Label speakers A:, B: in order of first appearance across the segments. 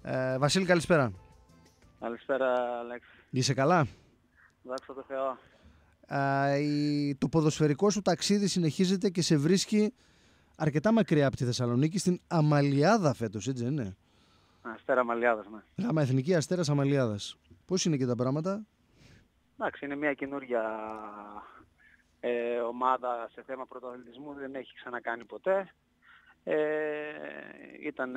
A: Βασίλη, καλησπέρα.
B: Καλησπέρα, Αλέξη.
A: Είσαι καλά?
B: Δόξα τω Θεώ.
A: Το ποδοσφαιρικό σου ταξίδι συνεχίζεται και σε βρίσκει αρκετά μακριά από τη Θεσσαλονίκη, στην Αμαλιάδα φέτος, έτσι δεν είναι?
B: Αστέρα Αμαλιάδας, ναι.
A: Γάμα Εθνική Αστέρας Αμαλιάδας. Πώς είναι και τα πράγματα?
B: Εντάξει, είναι μια καινούργια ομάδα σε θέμα πρωτοαθλητισμού, δεν έχει ξανακάνει ποτέ. Ήταν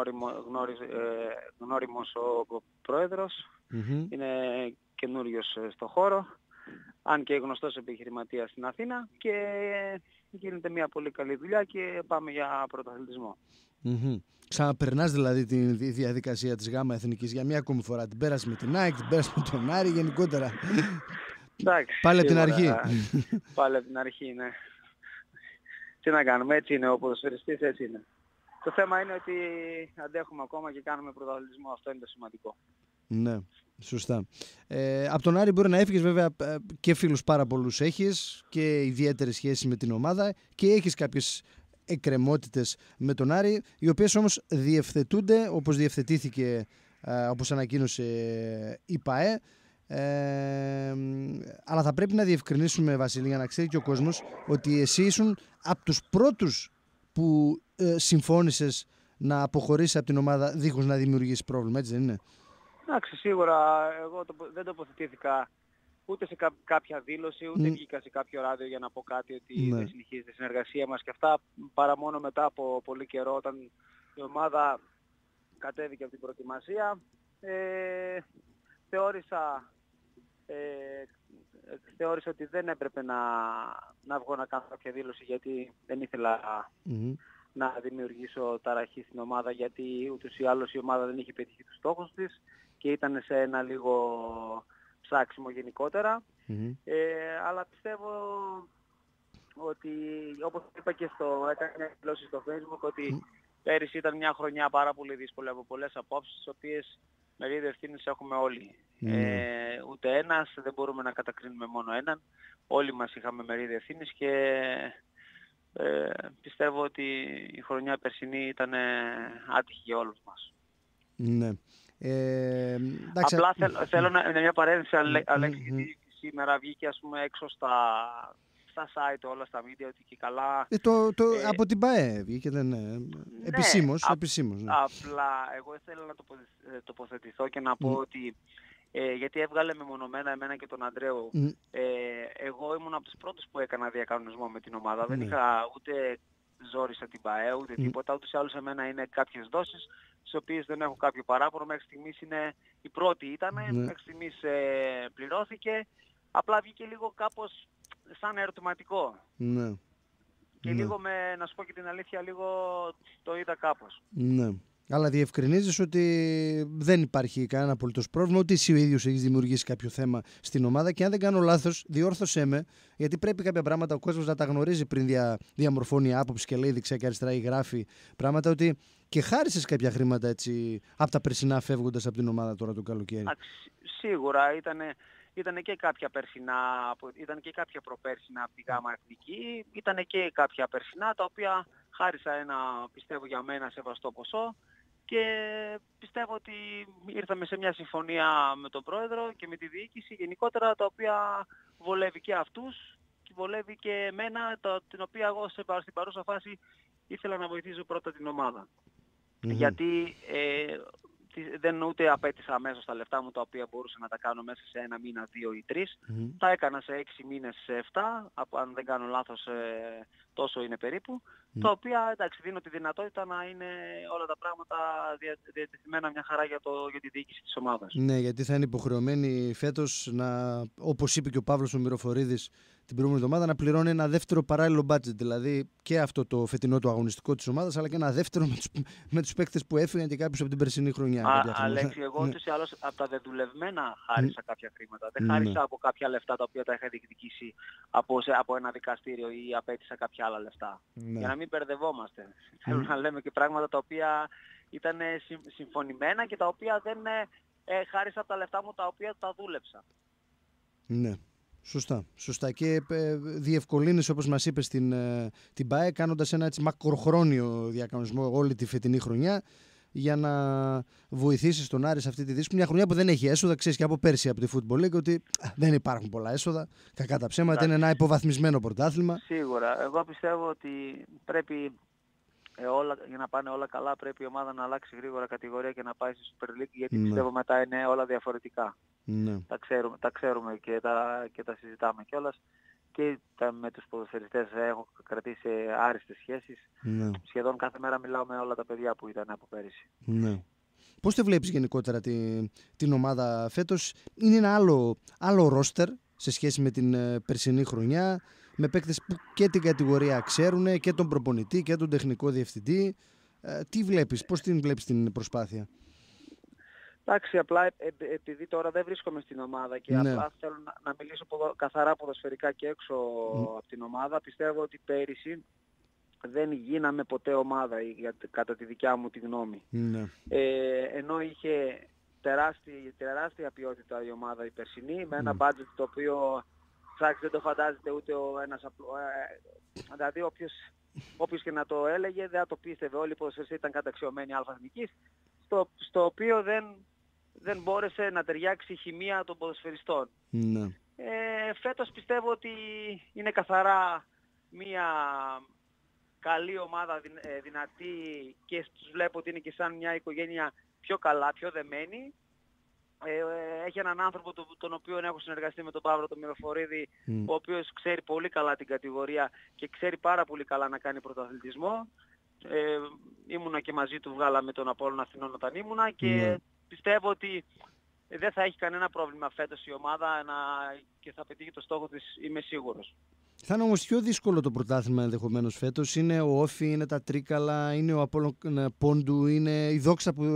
B: γνώριμος ο πρόεδρος, είναι καινούριος στο χώρο, αν και γνωστός επιχειρηματίας στην Αθήνα, και γίνεται μια πολύ καλή δουλειά και πάμε για πρωτοαθλητισμό.
A: Ξαναπερνάς δηλαδή τη διαδικασία της Γάμα Εθνικής για μια ακόμη φορά? Την πέρασε με την ΑΕΚ, την πέρασε με τον Άρη, γενικότερα?
B: Εντάξει,
A: πάλι από την αρχή.
B: Πάλι από την αρχή, ναι. Τι να κάνουμε, έτσι είναι ο ποδοσφαιριστής, έτσι είναι. Το θέμα είναι ότι αντέχουμε ακόμα και κάνουμε πρωταθλητισμό, αυτό είναι το σημαντικό.
A: Ναι, σωστά. Από τον Άρη μπορεί να έφυγες, βέβαια, και φίλους πάρα πολλούς έχεις και ιδιαίτερες σχέσεις με την ομάδα και έχεις κάποιες εκκρεμότητες με τον Άρη, οι οποίες όμως διευθετούνται όπως διευθετήθηκε, όπως ανακοίνωσε η ΠΑΕ. Αλλά θα πρέπει να διευκρινίσουμε, Βασίλη, για να ξέρει και ο κόσμος, ότι εσύ ήσουν από τους πρώτους που συμφώνησες να αποχωρήσεις από την ομάδα δίχως να δημιουργήσει πρόβλημα, έτσι δεν είναι?
B: Εντάξει, σίγουρα εγώ δεν τοποθετήθηκα ούτε σε κάποια δήλωση, ούτε βγήκα σε κάποιο ράδιο για να πω κάτι ότι δεν συνεχίζεται η συνεργασία μας και αυτά, παρά μόνο μετά από πολύ καιρό, όταν η ομάδα κατέβηκε από την προετοιμασία. Θεώρησα ότι δεν έπρεπε να βγω να κάνω κάποια δήλωση, γιατί δεν ήθελα να δημιουργήσω ταραχή στην ομάδα, γιατί ούτως ή άλλως η ομάδα δεν είχε πετύχει τους στόχους της και ήταν σε ένα λίγο ψάξιμο γενικότερα. Αλλά πιστεύω ότι, όπως είπα και έκανα μια δηλώση στο Facebook, ότι πέρυσι ήταν μια χρονιά πάρα πολύ δύσκολη από πολλές απόψεις, τις οποίες μερίδιο ευθύνης έχουμε όλοι. Ούτε ένας, δεν μπορούμε να κατακρίνουμε μόνο έναν. Όλοι μας είχαμε μερίδιο ευθύνης και πιστεύω ότι η χρονιά περσινή ήταν άτυχη για όλους μας.
A: Ναι.
B: Απλά θέλω να είναι μια παρένθεση, Αλέξη, γιατί σήμερα βγήκε, ας πούμε, έξω στα site, όλα στα media, ότι και καλά...
A: από την ΠΑΕ βγήκε, επισήμως. Ναι.
B: Απλά εγώ ήθελα να τοποθετηθώ και να πω ότι γιατί έβγαλε μεμονωμένα εμένα και τον Αντρέο. Εγώ ήμουν από τους πρώτους που έκανα διακανονισμό με την ομάδα. Δεν είχα ούτε ζόρισα την ΠΑΕ, ούτε τίποτα. Ούτως ή άλλως εμένα είναι κάποιες δόσεις, στις οποίες δεν έχω κάποιο παράπονο. Μέχρι στιγμής η πρώτη ήταν, μέχρι στιγμής πληρώθηκε. Απλά βγήκε λίγο κάπως σαν ερωτηματικό. Και λίγο να σου πω και την αλήθεια, λίγο το είδα κάπως.
A: Ναι. Αλλά διευκρινίζεις ότι δεν υπάρχει κανένα απολύτως πρόβλημα, ότι εσύ ο ίδιος έχεις δημιουργήσει κάποιο θέμα στην ομάδα, και αν δεν κάνω λάθος, διόρθωσέ με, γιατί πρέπει κάποια πράγματα ο κόσμος να τα γνωρίζει πριν διαμορφώνει άποψη και λέει δεξιά και αριστερά ή γράφει πράγματα, ότι και χάρισες κάποια χρήματα έτσι από τα περσινά φεύγοντας από την ομάδα τώρα το καλοκαίρι.
B: Σίγουρα ήταν και κάποια περσινά, ήταν και κάποια προπέρσινα από τη Γάμα Εθνική, ήταν και κάποια περσινά, τα οποία χάρισα ένα, πιστεύω για μένα, σεβαστό ποσό, και πιστεύω ότι ήρθαμε σε μια συμφωνία με τον πρόεδρο και με τη διοίκηση γενικότερα, τα οποία βολεύει και αυτούς και βολεύει και εμένα, την οποία εγώ στην παρούσα φάση ήθελα να βοηθήσω πρώτα την ομάδα. Γιατί δεν ούτε απέτησα αμέσως τα λεφτά μου, τα οποία μπορούσα να τα κάνω μέσα σε 1 μήνα, 2 ή 3. Τα έκανα σε 6 μήνες, σε 7, αν δεν κάνω λάθος τόσο είναι περίπου. Τα οποία, εντάξει, δίνω τη δυνατότητα να είναι όλα τα πράγματα διατεθειμένα μια χαρά για τη διοίκηση της ομάδας.
A: Ναι, γιατί θα είναι υποχρεωμένοι φέτος όπως είπε και ο Παύλος ο Μυροφορίδης την προηγούμενη εβδομάδα, να πληρώνει ένα δεύτερο παράλληλο budget. Δηλαδή και αυτό το φετινό το αγωνιστικό της ομάδας, αλλά και ένα δεύτερο με τους παίκτες που έφυγαν και κάποιους από την περσινή χρονιά.
B: Αλέξη, εγώ ούτως ή άλλως από τα δεδουλευμένα χάρισα κάποια χρήματα. Δεν χάρισα από κάποια λεφτά τα οποία τα είχα διεκδικήσει από ένα δικαστήριο ή απέτησα κάποια άλλα λεφτά. Για να μην μπερδευόμαστε. Θέλω να λέμε και πράγματα τα οποία ήταν συμφωνημένα και τα οποία δεν χάρισα από τα λεφτά μου, τα οποία τα δούλεψα.
A: Ναι. Σωστά. Και διευκολύνεις, όπως μας είπες, την ΠΑΕ, κάνοντας ένα έτσι μακροχρόνιο διακανονισμό όλη τη φετινή χρονιά, για να βοηθήσεις τον Άρη σε αυτή τη δύσκολη. Μια χρονιά που δεν έχει έσοδα, ξέρεις και από πέρσι από τη Football League ότι δεν υπάρχουν πολλά έσοδα. Κακά τα ψέματα, είναι ένα υποβαθμισμένο πρωτάθλημα.
B: Σίγουρα. Εγώ πιστεύω ότι πρέπει για να πάνε όλα καλά, πρέπει η ομάδα να αλλάξει γρήγορα κατηγορία και να πάει στη Super League, γιατί πιστεύω μετά είναι όλα διαφορετικά.
A: Ναι.
B: Τα ξέρουμε και τα συζητάμε κιόλας. Και με τους ποδοσφαιριστές έχω κρατήσει άριστες σχέσεις. Ναι. Σχεδόν κάθε μέρα μιλάω με όλα τα παιδιά που ήταν από πέρυσι.
A: Ναι. Πώς τη βλέπεις γενικότερα την ομάδα φέτος? Είναι ένα άλλο ρόστερ σε σχέση με την περσινή χρονιά, με παίκτες που και την κατηγορία ξέρουν, και τον προπονητή και τον τεχνικό διευθυντή. Τι βλέπεις, πώς την βλέπεις την προσπάθεια?
B: Εντάξει, απλά επειδή τώρα δεν βρίσκομαι στην ομάδα και απλά θέλω να μιλήσω καθαρά ποδοσφαιρικά και έξω από την ομάδα, πιστεύω ότι πέρυσι δεν γίναμε ποτέ ομάδα, κατά τη δικιά μου τη γνώμη. Ενώ είχε τεράστια ποιότητα η ομάδα η περσινή, με ένα budget το οποίο δεν το φαντάζεται ούτε ένας δηλαδή όποιος και να το έλεγε δεν θα το πίστευε. Όλοι οι ποδοσφαιριστές ήταν καταξιωμένοι αλφα-εθνικής, στο οποίο δεν μπόρεσε να ταιριάξει η χημεία των ποδοσφαιριστών. Φέτος πιστεύω ότι είναι καθαρά μια καλή ομάδα, δυνατή, και τους βλέπω ότι είναι και σαν μια οικογένεια πιο καλά, πιο δεμένη. Έχει έναν άνθρωπο τον οποίο έχω συνεργαστεί με τον Παύλο τον Μυροφορίδη, ο οποίος ξέρει πολύ καλά την κατηγορία και ξέρει πάρα πολύ καλά να κάνει πρωταθλητισμό. Ήμουνα και μαζί του, βγάλαμε τον Απόλλωνα Αθηνών όταν ήμουνα, και πιστεύω ότι δεν θα έχει κανένα πρόβλημα φέτος η ομάδα και θα πετύχει το στόχο της, είμαι σίγουρος.
A: Θα είναι όμως πιο δύσκολο το πρωτάθλημα ενδεχομένως φέτος. Είναι ο Όφι, είναι τα Τρίκαλα, είναι ο Απόλλωνα Πόντου, είναι η Δόξα που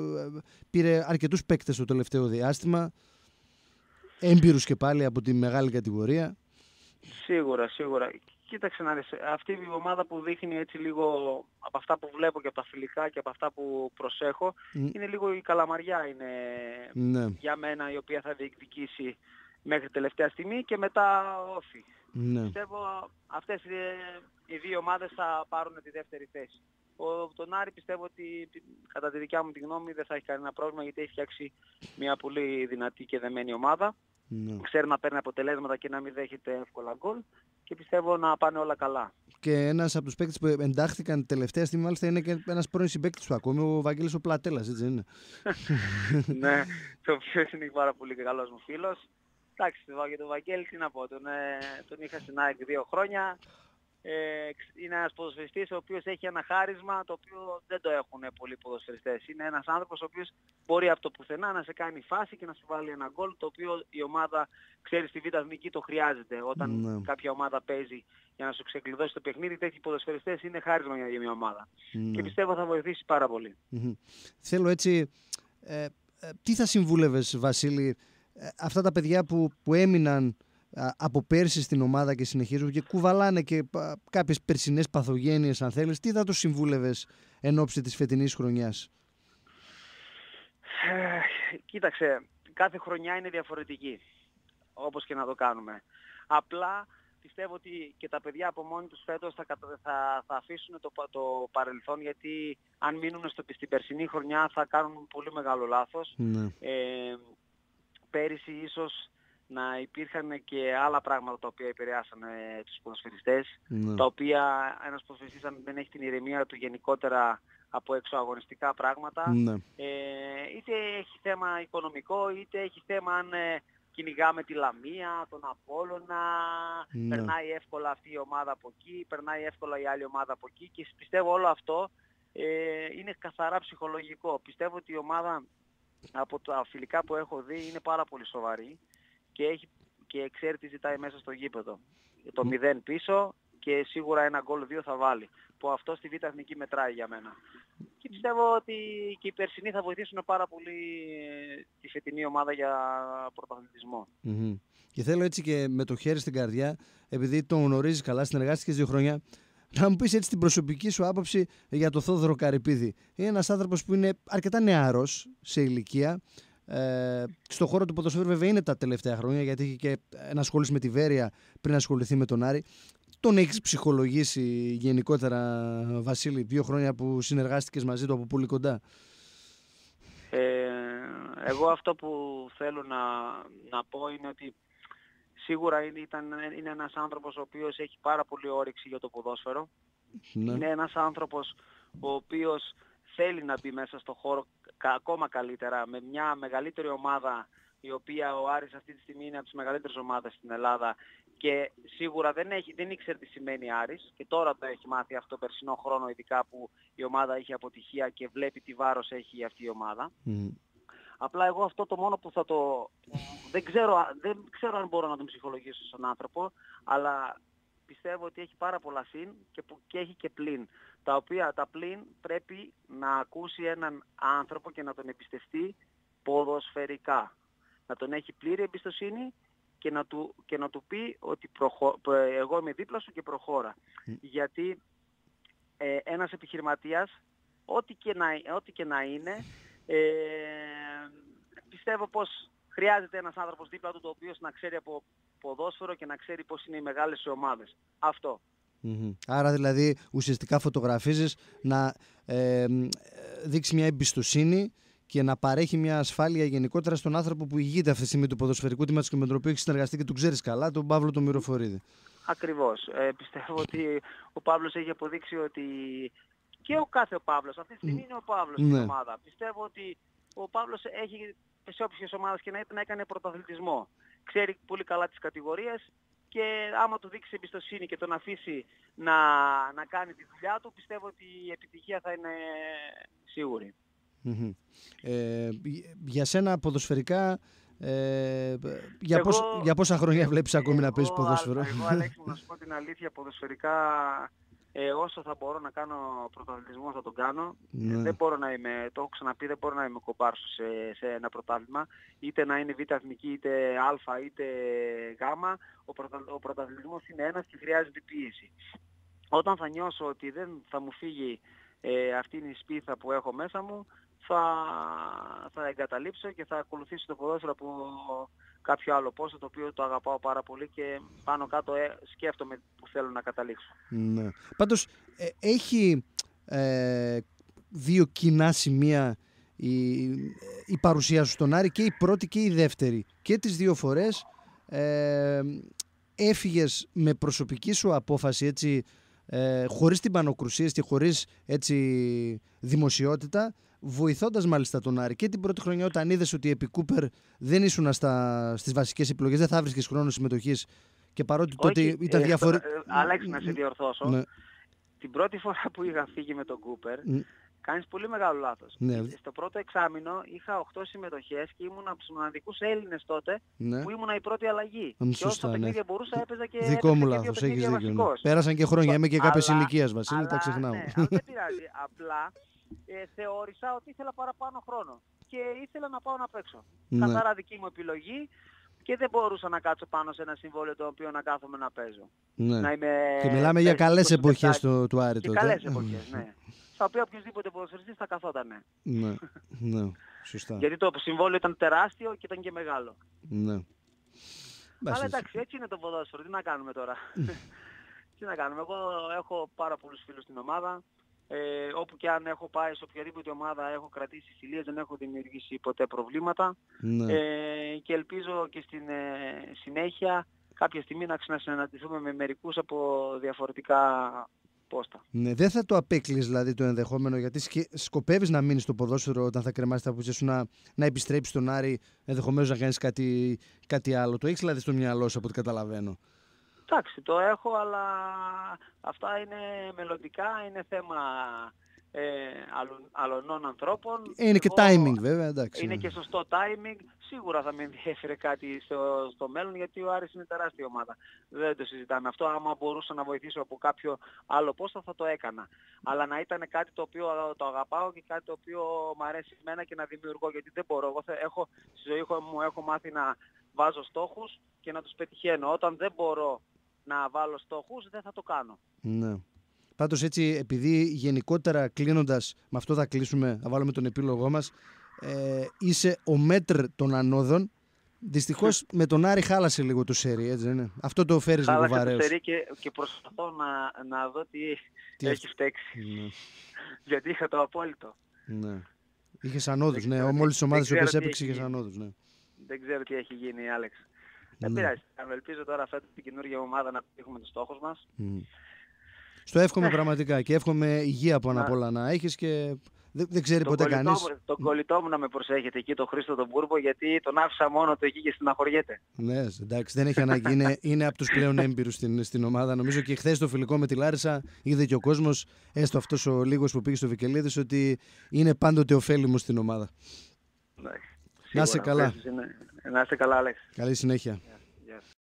A: πήρε αρκετούς παίκτες το τελευταίο διάστημα. Έμπειρους και πάλι από τη μεγάλη κατηγορία.
B: Σίγουρα. Κοίταξε να δεις, αυτή η ομάδα που δείχνει έτσι λίγο, από αυτά που βλέπω και από τα φιλικά και από αυτά που προσέχω, είναι λίγο η Καλαμαριά είναι για μένα, η οποία θα διεκδικήσει μέχρι τελευταία στιγμή, και μετά Όφι. Πιστεύω αυτές οι δύο ομάδες θα πάρουν τη δεύτερη θέση. Τον Άρη πιστεύω ότι κατά τη δικιά μου τη γνώμη δεν θα έχει κανένα πρόβλημα, γιατί έχει φτιάξει μια πολύ δυνατή και δεμένη ομάδα. Ξέρει να παίρνει αποτελέσματα και να μην δέχεται εύκολα γκολ, και πιστεύω να πάνε όλα καλά.
A: Και ένας από τους παίκτες που εντάχθηκαν τελευταία στιγμή, μάλιστα, είναι και ένας πρώην συμπαίκτης του ακόμη, ο Βαγγέλης ο Πλατέλας, έτσι είναι?
B: Ναι, το οποίος είναι πάρα πολύ καλός μου φίλος. Εντάξει, για τον Βαγγέλη τι να πω, τον είχα στην ΑΕΚ 2 χρόνια. Είναι ένας ποδοσφαιριστής ο οποίος έχει ένα χάρισμα το οποίο δεν το έχουν πολλοί ποδοσφαιριστές. Είναι ένας άνθρωπος ο οποίος μπορεί από το πουθενά να σε κάνει φάση και να σου βάλει ένα γκολ, το οποίο η ομάδα, ξέρει, στη Β' Εθνική το χρειάζεται. Όταν κάποια ομάδα παίζει για να σου ξεκλειδώσει το παιχνίδι, τέτοιοι ποδοσφαιριστές είναι χάρισμα για μια ομάδα. Και πιστεύω θα βοηθήσει πάρα πολύ.
A: Θέλω έτσι, τι θα συμβούλευες, Βασίλη, αυτά τα παιδιά που έμειναν από πέρσι στην ομάδα και συνεχίζουν και κουβαλάνε και κάποιες περσινές παθογένειες, αν θέλεις, τι θα τους συμβούλευες εν ώψη της φετινής χρονιάς?
B: Κοίταξε, κάθε χρονιά είναι διαφορετική, όπως και να το κάνουμε. Απλά πιστεύω ότι και τα παιδιά από μόνοι τους φέτος θα αφήσουν το παρελθόν, γιατί αν μείνουν στην περσινή χρονιά θα κάνουν πολύ μεγάλο λάθος. Πέρυσι ίσως να υπήρχαν και άλλα πράγματα τα οποία επηρεάσαν τους ποδοσφαιριστές, τα οποία ένας ποδοσφαιριστής, αν δεν έχει την ηρεμία του γενικότερα από εξωαγωνιστικά πράγματα, είτε έχει θέμα οικονομικό, είτε έχει θέμα αν κυνηγάμε τη Λαμία, τον Απόλλωνα, περνάει εύκολα αυτή η ομάδα από εκεί, περνάει εύκολα η άλλη ομάδα από εκεί, και πιστεύω όλο αυτό είναι καθαρά ψυχολογικό. Πιστεύω ότι η ομάδα, από τα φιλικά που έχω δει, είναι πάρα πολύ σοβαρή και ξέρει τι ζητάει μέσα στο γήπεδο. Το 0 πίσω και σίγουρα ένα γκολ 2 θα βάλει, που αυτό στη Β' Εθνική μετράει για μένα. Και πιστεύω ότι και οι περσινοί θα βοηθήσουν πάρα πολύ τη φετινή ομάδα για πρωταθλητισμό.
A: Και θέλω έτσι και με το χέρι στην καρδιά, επειδή τον γνωρίζεις καλά, συνεργάστηκες 2 χρόνια, να μου πεις έτσι την προσωπική σου άποψη για τον Θόδωρο Καρυπίδη. Είναι ένας άνθρωπος που είναι αρκετά νεαρός σε ηλικία. Στον χώρο του ποδοσφαίρου βέβαια είναι τα τελευταία χρόνια, γιατί είχε και ενασχολήσει με τη Βέρεια πριν ασχοληθεί με τον Άρη. τον έχεις ψυχολογήσει γενικότερα, Βασίλη, 2 χρόνια που συνεργάστηκες μαζί του από πολύ κοντά?
B: Εγώ αυτό που θέλω να πω είναι ότι σίγουρα είναι ένας άνθρωπος ο οποίος έχει πάρα πολύ όρεξη για το ποδόσφαιρο.
A: Ναι.
B: Είναι ένας άνθρωπος ο οποίος θέλει να μπει μέσα στο χώρο ακόμα καλύτερα, με μια μεγαλύτερη ομάδα, η οποία ο Άρης αυτή τη στιγμή είναι από τις μεγαλύτερες ομάδες στην Ελλάδα και σίγουρα δεν ήξερε τι σημαίνει Άρης και τώρα το έχει μάθει αυτό το περσινό χρόνο, ειδικά που η ομάδα έχει αποτυχία και βλέπει τι βάρος έχει αυτή η ομάδα. Απλά εγώ αυτό το μόνο που δεν ξέρω αν μπορώ να τον ψυχολογήσω στον άνθρωπο, αλλά πιστεύω ότι έχει πάρα πολλά συν και έχει και πλην. Τα οποία τα πλην πρέπει να ακούσει έναν άνθρωπο και να τον εμπιστευτεί ποδοσφαιρικά. Να τον έχει πλήρη εμπιστοσύνη και να του πει ότι εγώ είμαι δίπλα σου και προχώρα. Γιατί ένας επιχειρηματίας, ό,τι και να είναι, πιστεύω πως χρειάζεται ένας άνθρωπος δίπλα του, το οποίος να ξέρει από ποδόσφαιρο και να ξέρει πώς είναι οι μεγάλες οι ομάδες. Αυτό.
A: Άρα δηλαδή ουσιαστικά φωτογραφίζεις να δείξει μια εμπιστοσύνη και να παρέχει μια ασφάλεια γενικότερα στον άνθρωπο που ηγείται αυτή τη στιγμή του ποδοσφαιρικού τμήματος και με τον οποίο έχει συνεργαστεί και τον ξέρεις καλά, τον Παύλο τον Μυροφορίδη.
B: Ακριβώς. Πιστεύω ότι ο Παύλος έχει αποδείξει ότι και ο κάθε Παύλος, αυτή τη στιγμή είναι ο Παύλος στην ομάδα. Πιστεύω ότι ο Παύλος έχει σε όποιες ομάδες και να έκανε πρωταθλητισμό. Ξέρει πολύ καλά τις κατηγορίες και άμα του δείξει εμπιστοσύνη και τον αφήσει να κάνει τη δουλειά του, πιστεύω ότι η επιτυχία θα είναι σίγουρη.
A: Για σένα ποδοσφαιρικά, για πόσα χρόνια βλέπεις ακόμη να παίζεις ποδόσφαιρο?
B: Εγώ, Αλέξη, να σου πω την αλήθεια, ποδοσφαιρικά όσο θα μπορώ να κάνω πρωταθλητισμό θα τον κάνω. Δεν μπορώ να είμαι, το έχω ξαναπεί, δεν μπορώ να είμαι κομπάρσος σε ένα πρωτάθλημα, είτε να είναι β' εθνική, είτε α, είτε γ. Ο πρωταθλητισμός είναι ένας και χρειάζεται πίεση. Όταν θα νιώσω ότι δεν θα μου φύγει αυτή η σπίθα που έχω μέσα μου, θα εγκαταλείψω και θα ακολουθήσω το ποδόσφαιρο από κάποιο άλλο πόσο, το οποίο το αγαπάω πάρα πολύ και πάνω κάτω σκέφτομαι που θέλω να καταλήξω.
A: Ναι. Πάντως έχει 2 κοινά σημεία η παρουσία σου στον Άρη, και η πρώτη και η δεύτερη. Και τις 2 φορές έφυγες με προσωπική σου απόφαση, έτσι, χωρίς τυμπανοκρουσίες και χωρίς έτσι δημοσιότητα, βοηθώντας μάλιστα τον Άρη. Και την πρώτη χρονιά, όταν είδες ότι επί Κούπερ δεν ήσουν στις βασικές επιλογές, δεν θα βρίσκεις χρόνο συμμετοχής, και παρότι τότε ήταν διαφορετικό.
B: Αλέξη, να σε διορθώσω. Ναι. Την πρώτη φορά που είχα φύγει με τον Κούπερ, κάνεις πολύ μεγάλο λάθος. Ναι. Στο πρώτο εξάμηνο είχα 8 συμμετοχές και ήμουν από τους μοναδικούς Έλληνες τότε, που ήμουν η πρώτη αλλαγή. Και όσο παιχνίδια μπορούσα έπαιζα και
A: δικό μου λάθος, έχεις δίκιο. Πέρασαν και χρόνια, είμαι και κάποιες ηλικίας, Βασίλη, τα ξεχνάω.
B: Ναι, αλλά δεν πειράζει. Απλά θεώρησα ότι ήθελα παραπάνω χρόνο και ήθελα να πάω να παίξω. Καθαρά δική μου επιλογή. Και δεν μπορούσα να κάτσω πάνω σε ένα συμβόλαιο το οποίο να κάθομαι να παίζω.
A: Ναι. Και μιλάμε για καλές εποχές του Άρη τότε.
B: Καλές εποχές, ναι. Στα οποία οποιοδήποτε ποδοσφαιριστής θα καθότανε.
A: Ναι, σωστά.
B: Γιατί το συμβόλαιο ήταν τεράστιο και ήταν και μεγάλο.
A: Ναι.
B: Αλλά εντάξει, έτσι είναι το ποδόσφαιρο. Τι να κάνουμε τώρα. Τι να κάνουμε. Εγώ έχω πάρα πολλούς φίλους στην ομάδα. Όπου και αν έχω πάει σε οποιαδήποτε ομάδα έχω κρατήσει φιλίες, δεν έχω δημιουργήσει ποτέ προβλήματα. Και ελπίζω και στην συνέχεια κάποια στιγμή να ξανασυναντηθούμε με μερικούς από διαφορετικά πόστα.
A: Ναι, δεν θα το απέκλειες δηλαδή το ενδεχόμενο, γιατί σκοπεύεις να μείνεις στο ποδόσφαιρο όταν θα κρεμάσεις τα πουτσιά σου, να επιστρέψεις στον Άρη, ενδεχομένως να κάνεις κάτι άλλο? Το έχεις δηλαδή στο μυαλό σου, από ό,τι καταλαβαίνω?
B: Εντάξει, το έχω, αλλά αυτά είναι μελλοντικά, είναι θέμα αλλωνών ανθρώπων.
A: Είναι και timing βέβαια, εντάξει.
B: Είναι και σωστό timing. Σίγουρα θα με ενδιαφέρει κάτι στο μέλλον, γιατί ο Άρης είναι τεράστια ομάδα. Δεν το συζητάμε αυτό. Άμα μπορούσα να βοηθήσω από κάποιο άλλο πόστο θα το έκανα. Αλλά να ήταν κάτι το οποίο το αγαπάω και κάτι το οποίο μου αρέσει εμένα και να δημιουργώ, γιατί δεν μπορώ. Εγώ στη ζωή μου έχω μάθει να βάζω στόχους και να τους πετυχαίνω. Όταν δεν μπορώ να βάλω στόχους, δεν θα το κάνω.
A: Ναι. Πάντως έτσι, επειδή γενικότερα κλείνοντας, με αυτό θα κλείσουμε, θα βάλουμε τον επίλογό μας, είσαι ο μέτρ των ανόδων, Δυστυχώς με τον Άρη χάλασε λίγο το σερί, έτσι δεν είναι? Αυτό το φέρεις λίγο βαρέως.
B: Χάλασε το σερί και προσπαθώ να δω τι έχει φταίξει.
A: Ναι.
B: Γιατί είχα το απόλυτο.
A: Ναι. Είχες ανόδους, ναι. Μόλις τις ομάδες οποίες έπαιξε είχες ανόδους, ναι.
B: Δεν ξέρω τι έχει γίνει, Άλεξ. Δεν πειράζει. Ελπίζω τώρα φέτος την καινούργια ομάδα να πετύχουμε τους στόχους μας.
A: Στο εύχομαι πραγματικά και εύχομαι υγεία πάνω απ' όλα να έχεις και δεν ξέρει ποτέ κανείς.
B: Τον κολλητό μου να με προσέχετε εκεί, τον Χρήστο τον Μπούρμπο, γιατί τον άφησα μόνο του εκεί και στεναχωριέται.
A: Ναι, εντάξει, δεν έχει ανάγκη. Είναι από τους πλέον έμπειρους στην ομάδα. Νομίζω και χθες το φιλικό με τη Λάρισα είδε και ο κόσμος, έστω αυτός ο λίγος που πήγε στο Βικελίδης, ότι είναι πάντοτε ωφέλιμος στην ομάδα.
B: Ναι,
A: να είσαι καλά.
B: Να είσαι καλά, Άλεξ.
A: Καλή συνέχεια.